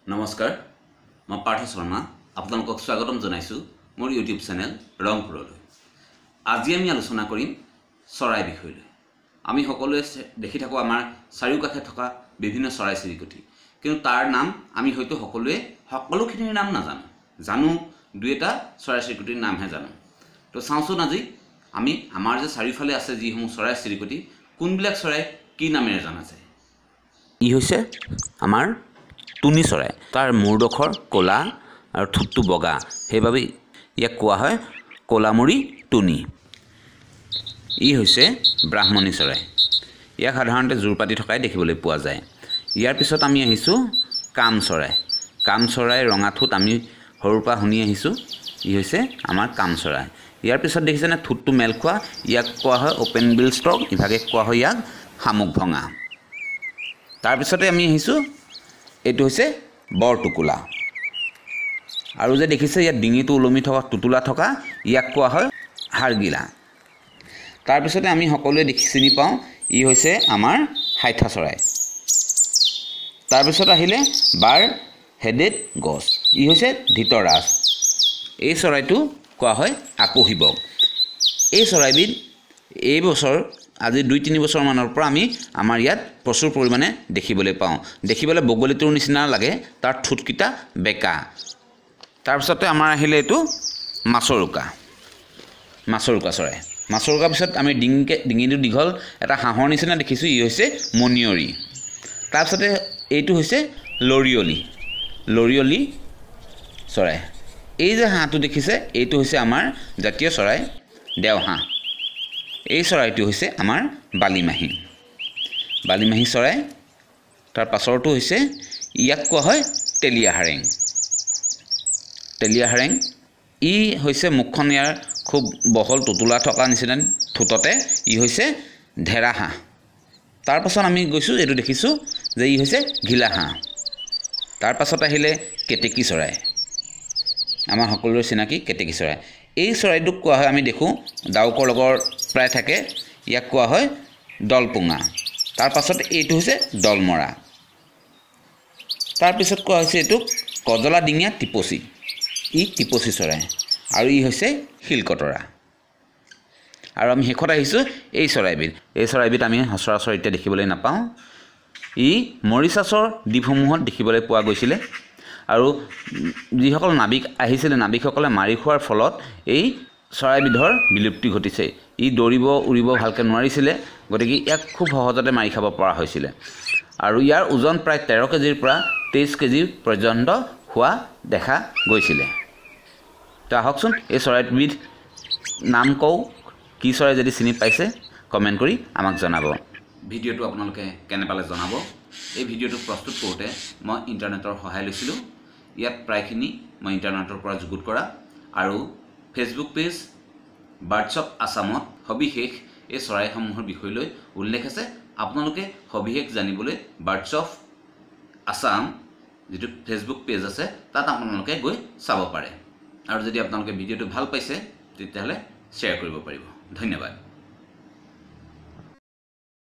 নমস্কাৰ মই পাৰ্থ শৰ্মা আপোনালোকক স্বাগতম জনাইছো মোৰ ইউটিউব চেনেল ৰংপুৰলৈ। আজি আমি আলোচনা কৰিম চৰাই বিষয়লৈ। আমি সকলোৱে দেখি থাকো আমাৰ চাৰিওকাষে থকা বিভিন্ন চৰাই চিৰিকটি, কিন্তু তাৰ নাম আমি হয়তো সকলোখিনিৰ নাম নাজানো। জানো দুই এটা চৰাই চিৰিকটিৰ নামহে জানো। তো চাওঁচোন আজি আমি আমাৰ যে চাৰিওফালে আছে যিসমূহ চৰাই চিৰিকটি কোনবিলাক চৰাই কি নামেৰে জনা যায়। ই হৈছে আমাৰ টুনি চৰাই। তাৰ মূৰডোখৰ ক'লা আৰু ঠোঁটটো বগা, সেইবাবে ইয়াক কোৱা হয় ক'লামুৰি টুনি। ই হৈছে ব্ৰাহ্মণী চৰাই। ইয়াক সাধাৰণতে জোৰ পাতি থকাই দেখিবলৈ পোৱা যায়। ইয়াৰ পিছত আমি আহিছোঁ কাম চৰাই। কাম চৰাই ৰঙা ঠোঁট আমি সৰুৰ পৰা শুনি আহিছোঁ। ই হৈছে আমাৰ কাম চৰাই। ইয়াৰ পিছত দেখিছেনে ঠোঁটটো মেল খোৱা, ইয়াক কোৱা হয় অ'পেন বিল ষ্ট্ৰক, ইভাগে কোৱা হয় ইয়াক শামুক ভঙা। তাৰপিছতে আমি আহিছোঁ, এইটো হৈছে বৰটোকোলা। আৰু যে দেখিছে ইয়াত ডিঙিটো ওলমি থকা টুটুলা থকা, ইয়াক কোৱা হয় হাড়গিলা। তাৰপিছতে আমি সকলোৱে চিনি পাওঁ ই হৈছে আমাৰ হাইঠা চৰাই। তাৰপিছত আহিলে বাৰ হেডেড গছ, ই হৈছে ধৃতৰাজ। এই চৰাইটো কোৱা হয় আকহিবক। এই চৰাইবিধ এই বছৰ আজি 2-3 বছৰমানৰ পৰা আমি আমাৰ ইয়াত প্ৰচুৰ পৰিমাণে দেখিবলৈ পাওঁ। দেখিবলৈ বগলীটোৰ নিচিনা লাগে, তাৰ ঠোঁটকেইটা বেকা। তাৰপিছতে আমাৰ আহিলে এইটো মাছৰোকা চৰাই। মাছৰোকাৰ পিছত আমি ডিঙিটো দীঘল এটা হাঁহৰ নিচিনা দেখিছোঁ, ই হৈছে মণিয়ৰি। তাৰপিছতে এইটো হৈছে লৰিয়লি চৰাই। এই যে হাঁহটো দেখিছে এইটো হৈছে আমাৰ জাতীয় চৰাই দেওহাঁহ। এই চৰাইটো হৈছে আমাৰ বালিমাহী চৰাই। তাৰ পাছৰটো হৈছে ইয়াক কোৱা হয় তেলীয়া হাৰেং। ই হৈছে মুখখন ইয়াৰ খুব বহল টুটুলা থকা নিচিনা ঠোঁটতে, ই হৈছে ঢেৰা হাঁহ। তাৰপাছত আমি গৈছোঁ, এইটো দেখিছোঁ যে ই হৈছে ঘিলা হাঁহ। তাৰ পাছত আহিলে কেতেকী চৰাই, আমাৰ সকলোৰে চিনাকি কেতেকী চৰাই। এই চৰাইটোক কোৱা হয়, আমি দেখোঁ ডাউকৰ লগত প্ৰায় থাকে, ইয়াক কোৱা হয় দলপুঙা। তাৰ পাছত এইটো হৈছে দলমৰা। তাৰপিছত কোৱা হৈছে এইটোক কজলা ডিঙীয়া টিপচী। ই টিপচী চৰাই আৰু ই হৈছে শিলকতৰা। আৰু আমি শেষত আহিছোঁ এই চৰাইবিধ আমি সচৰাচৰ এতিয়া দেখিবলৈ নাপাওঁ। ই মৰিচাছৰ দ্বীপসমূহত দেখিবলৈ পোৱা গৈছিলে, আৰু যিসকল নাবিক আহিছিলে নাবিকসকলে মাৰি খোৱাৰ ফলত এই চৰাইবিধৰ বিলুপ্তি ঘটিছে। ই দৌৰিব উৰিব ভালকৈ নোৱাৰিছিলে, গতিকে ইয়াক খুব সহজতে মাৰি খাব পৰা হৈছিলে। আৰু ইয়াৰ ওজন প্ৰায় 13 কেজিৰ পৰা 23 কেজি পৰ্যন্ত হোৱা দেখা গৈছিলে। তো আহকচোন এই চৰাইবিধ নাম কওঁ, কি চৰাই যদি চিনি পাইছে কমেণ্ট কৰি আমাক জনাব। ভিডিঅ'টো আপোনালোকে কেনে পালে জনাব। এই ভিডিঅ'টো প্ৰস্তুত কৰোঁতে মই ইণ্টাৰনেটৰ সহায় লৈছিলোঁ। ইয়াত প্ৰায়খিনি মই ইণ্টাৰনেটৰ পৰা যুগুত কৰা, আৰু ফেচবুক পেজ বাৰ্ডছ অফ আছামত সবিশেষ এই চৰাইসমূহৰ বিষয়লৈ উল্লেখ আছে। আপোনালোকে সবিশেষ জানিবলৈ বাৰ্ডছ অফ আছাম যিটো ফেচবুক পেজ আছে তাত আপোনালোকে গৈ চাব পাৰে। আৰু যদি আপোনালোকে ভিডিঅ'টো ভাল পাইছে তেতিয়াহ'লে শ্বেয়াৰ কৰিব পাৰিব। ধন্যবাদ।